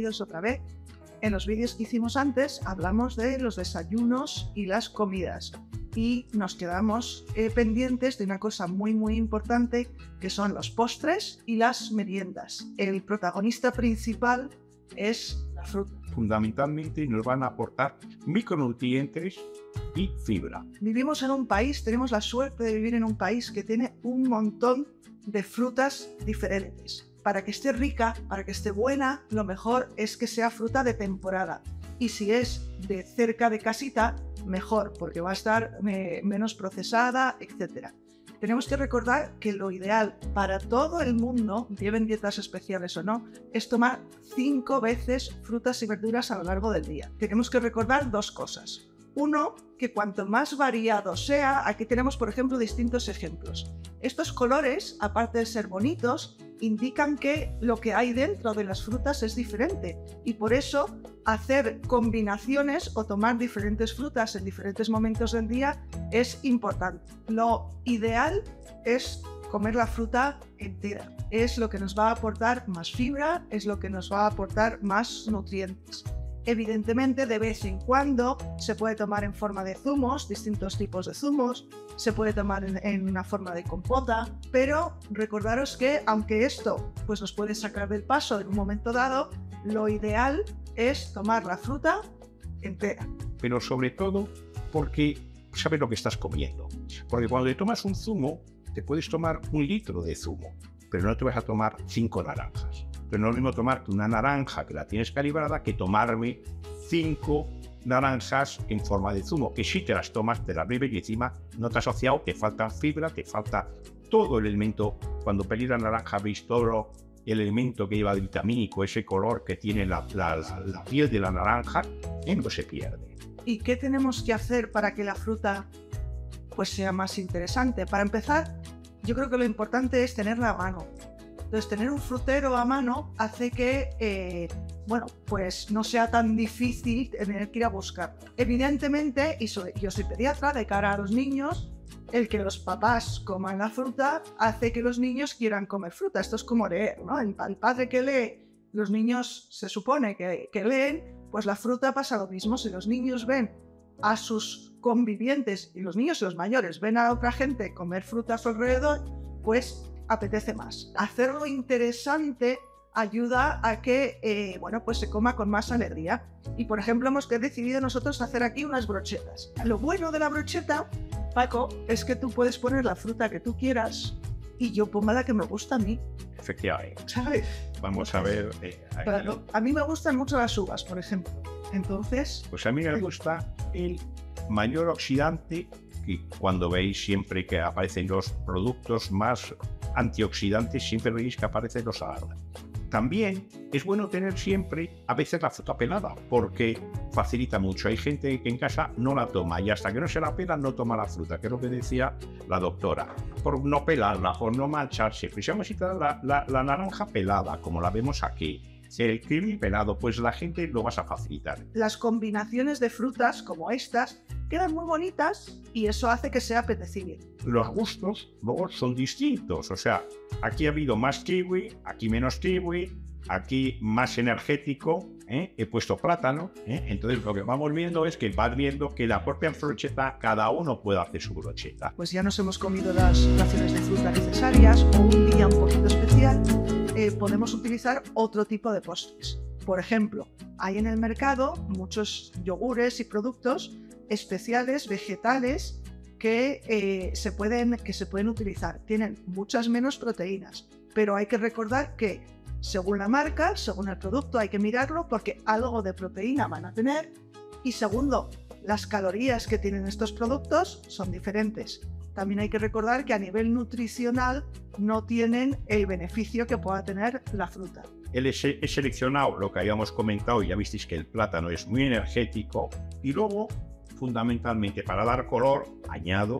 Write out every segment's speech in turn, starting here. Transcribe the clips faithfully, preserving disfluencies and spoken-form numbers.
bienvenidos otra vez. En los vídeos que hicimos antes hablamos de los desayunos y las comidas y nos quedamos eh, pendientes de una cosa muy muy importante que son los postres y las meriendas. El protagonista principal es la fruta. Fundamentalmente nos van a aportar micronutrientes y fibra. Vivimos en un país, tenemos la suerte de vivir en un país que tiene un montón de frutas diferentes. Para que esté rica, para que esté buena, lo mejor es que sea fruta de temporada. Y si es de cerca de casita, mejor, porque va a estar eh, menos procesada, etcétera. Tenemos que recordar que lo ideal para todo el mundo, lleven dietas especiales o no, es tomar cinco veces frutas y verduras a lo largo del día. Tenemos que recordar dos cosas. Uno, que cuanto más variado sea, aquí tenemos por ejemplo distintos ejemplos. Estos colores, aparte de ser bonitos, indican que lo que hay dentro de las frutas es diferente y por eso hacer combinaciones o tomar diferentes frutas en diferentes momentos del día es importante. Lo ideal es comer la fruta entera. Es lo que nos va a aportar más fibra, es lo que nos va a aportar más nutrientes. Evidentemente, de vez en cuando se puede tomar en forma de zumos, distintos tipos de zumos, se puede tomar en, en una forma de compota, pero recordaros que aunque esto pues, nos puede sacar del paso en un momento dado, lo ideal es tomar la fruta entera. Pero sobre todo porque sabes lo que estás comiendo. Porque cuando te tomas un zumo, te puedes tomar un litro de zumo, pero no te vas a tomar cinco naranjas. Pero no es lo mismo tomarte una naranja que la tienes calibrada que tomarme cinco naranjas en forma de zumo, que si te las tomas, te las bebes y encima no te has asociado, te falta fibra, te falta todo el elemento. Cuando pelís la naranja veis todo el elemento que lleva de vitamínico, ese color que tiene la, la, la, la piel de la naranja, y no se pierde. ¿Y qué tenemos que hacer para que la fruta pues, sea más interesante? Para empezar, yo creo que lo importante es tenerla a mano. Entonces, tener un frutero a mano hace que, eh, bueno, pues no sea tan difícil tener que ir a buscar. Evidentemente, y soy, yo soy pediatra, de cara a los niños, el que los papás coman la fruta hace que los niños quieran comer fruta. Esto es como leer, ¿no? El, el padre que lee, los niños se supone que, que leen, pues la fruta pasa lo mismo. Si los niños ven a sus convivientes, y los niños y los mayores ven a otra gente comer fruta a su alrededor, pues apetece más. Hacerlo interesante ayuda a que eh, bueno, pues se coma con más alegría. Y por ejemplo hemos decidido nosotros hacer aquí unas brochetas. Lo bueno de la brocheta, Paco, es que tú puedes poner la fruta que tú quieras y yo pongo la que me gusta a mí. Efectivamente. ¿Sabes? Vamos a ver. Eh, claro, a mí me gustan mucho las uvas, por ejemplo. Entonces... Pues a mí me gusta el mayor oxidante, que cuando veis siempre que aparecen los productos más antioxidantes, siempre veis que aparecen los arándanos. También es bueno tener siempre, a veces, la fruta pelada, porque facilita mucho. Hay gente que en casa no la toma y hasta que no se la pela no toma la fruta, que es lo que decía la doctora. Por no pelarla, por no mancharse. Pues vamos a citar la, la, la naranja pelada, como la vemos aquí. El kiwi pelado, pues la gente lo vas a facilitar. Las combinaciones de frutas como estas quedan muy bonitas y eso hace que sea apetecible. Los gustos luego son distintos, o sea, aquí ha habido más kiwi, aquí menos kiwi, aquí más energético, ¿eh? He puesto plátano, ¿eh? Entonces lo que vamos viendo es que vas viendo que la propia brocheta, cada uno puede hacer su brocheta. Pues ya nos hemos comido las raciones de fruta necesarias o un día un poquito especial, eh, podemos utilizar otro tipo de postres. Por ejemplo, hay en el mercado muchos yogures y productos especiales, vegetales, que, eh, se pueden, que se pueden utilizar. Tienen muchas menos proteínas, pero hay que recordar que según la marca, según el producto, hay que mirarlo porque algo de proteína van a tener y segundo, las calorías que tienen estos productos son diferentes. También hay que recordar que a nivel nutricional no tienen el beneficio que pueda tener la fruta. He seleccionado lo que habíamos comentado y ya visteis que el plátano es muy energético y luego, fundamentalmente para dar color, añado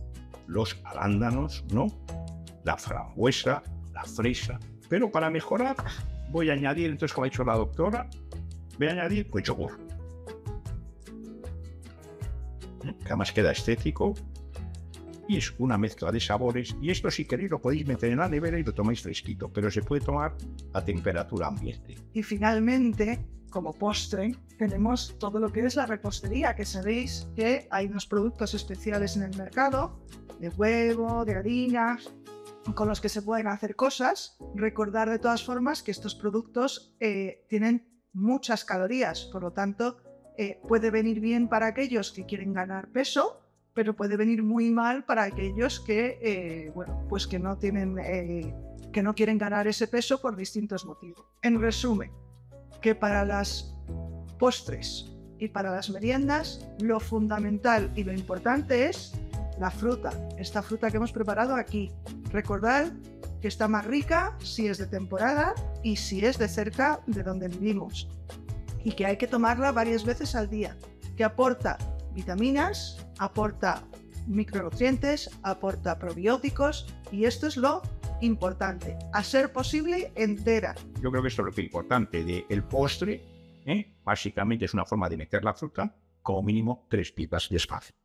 los arándanos, ¿no? La frambuesa, la fresa, pero para mejorar voy a añadir, entonces como ha dicho la doctora, voy a añadir pues yogur, que además queda estético y es una mezcla de sabores, y esto si queréis lo podéis meter en la nevera y lo tomáis fresquito, pero se puede tomar a temperatura ambiente. Y finalmente, como postre, tenemos todo lo que es la repostería, que sabéis que hay unos productos especiales en el mercado, de huevo, de harinas, con los que se pueden hacer cosas. Recordar de todas formas que estos productos eh, tienen muchas calorías, por lo tanto eh, puede venir bien para aquellos que quieren ganar peso, pero puede venir muy mal para aquellos que, eh, bueno, pues que no tienen, eh, que no quieren ganar ese peso por distintos motivos. En resumen, que para las postres y para las meriendas lo fundamental y lo importante es la fruta, esta fruta que hemos preparado aquí. Recordad que está más rica si es de temporada y si es de cerca de donde vivimos, y que hay que tomarla varias veces al día, que aporta vitaminas, aporta micronutrientes, aporta probióticos, y esto es lo importante, a ser posible entera. Yo creo que esto es lo que es importante del postre, ¿eh? Básicamente es una forma de meter la fruta, como mínimo tres pipas de espacio.